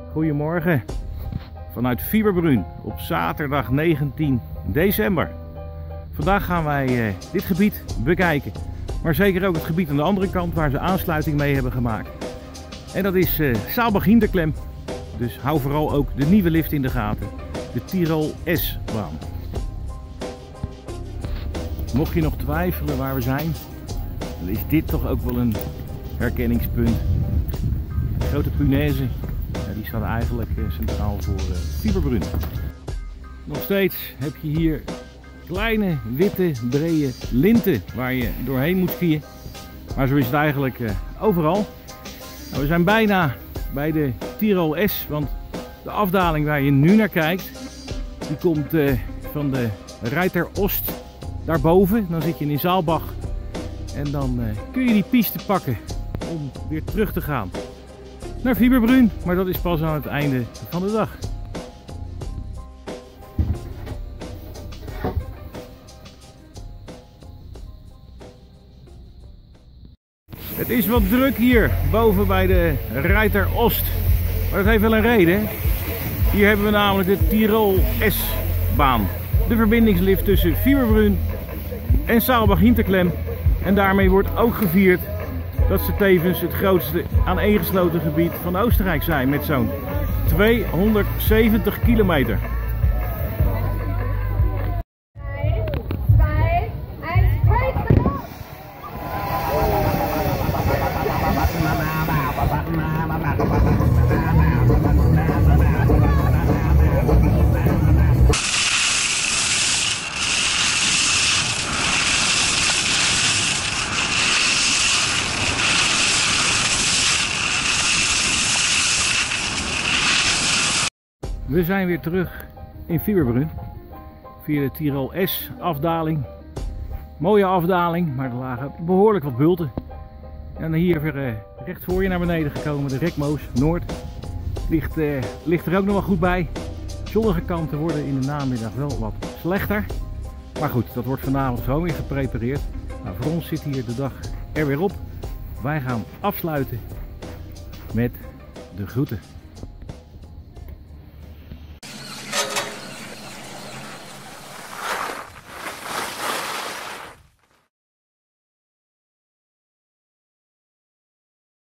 Goedemorgen vanuit Fieberbrunn op zaterdag 19 december. Vandaag gaan wij dit gebied bekijken, maar zeker ook het gebied aan de andere kant waar ze aansluiting mee hebben gemaakt. En dat is Saalbach-Hinterklem, dus hou vooral ook de nieuwe lift in de gaten, de Tirol S-baan. Mocht je nog twijfelen waar we zijn, dan is dit toch ook wel een herkenningspunt. De grote punaise, die staat eigenlijk centraal voor Fieberbrunn. Nog steeds heb je hier kleine, witte, brede linten waar je doorheen moet skiën. Maar zo is het eigenlijk overal. Nou, we zijn bijna bij de Tirol S, want de afdaling waar je nu naar kijkt, die komt van de Reiter Ost daarboven. Dan zit je in Saalbach en dan kun je die piste pakken om weer terug te gaan naar Fieberbrunn, maar dat is pas aan het einde van de dag. Het is wat druk hier boven bij de Reiter Ost, maar dat heeft wel een reden. Hier hebben we namelijk de Tirol S-baan, de verbindingslift tussen Fieberbrunn en Saalbach-Hinterklem, en daarmee wordt ook gevierd dat ze tevens het grootste aaneengesloten gebied van Oostenrijk zijn met zo'n 270 kilometer. We zijn weer terug in Fieberbrunn via de Tirol S afdaling. Mooie afdaling, maar er lagen behoorlijk wat bulten. En hier weer recht voor je naar beneden gekomen, de Rekmoos Noord. Ligt er ook nog wel goed bij. Zonnige kanten worden in de namiddag wel wat slechter. Maar goed, dat wordt vanavond zo weer geprepareerd. Nou, voor ons zit hier de dag er weer op. Wij gaan afsluiten met de groeten.